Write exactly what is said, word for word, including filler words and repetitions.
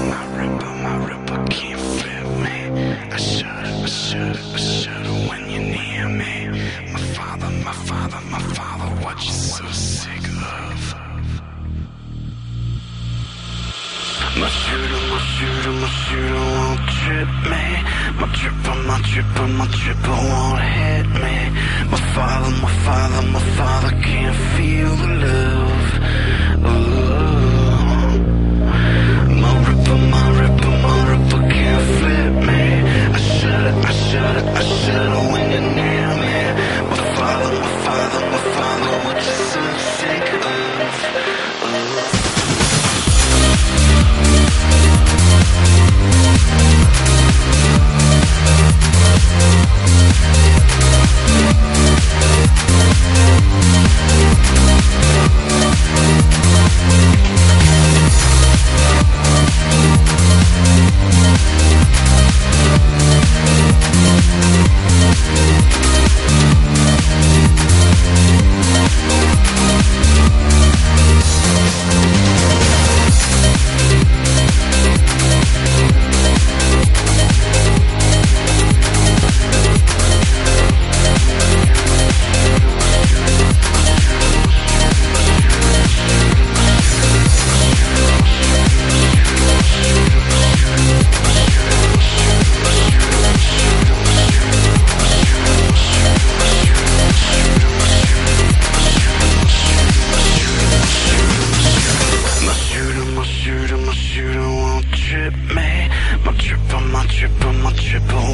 my ripper, my ripper can't flip me. I shudder, I shudder, I shudder when you're near me. My father, my father, my father, what you so sick of? My shooter, my shooter, my shooter won't trip me. My tripper, my tripper, my tripper won't hit me. My father, my father, my father can't feel the love. Ooh. My ripper, my ripper, my ripper can't flip me. I shudder, I shudder, I shudder when you're near me. My father, my father, my father, what you so sick of? Ooh. My tripper, my tripper, my tripper